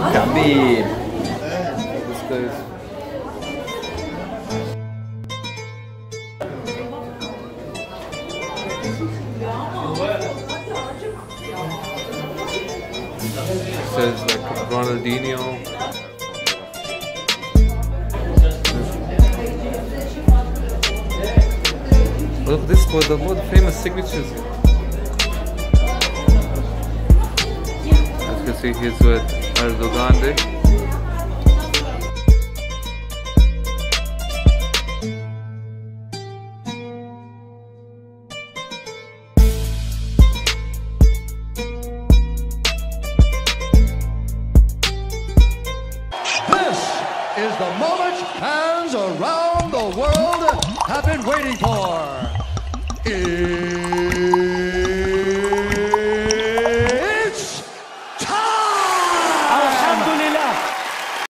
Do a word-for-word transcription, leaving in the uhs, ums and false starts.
Khabib. This guy's. It says like Ronaldinho. Look, this was the most famous signatures. As you can see, he's with Erdogan there. This is the moment fans around the world have been waiting for. It's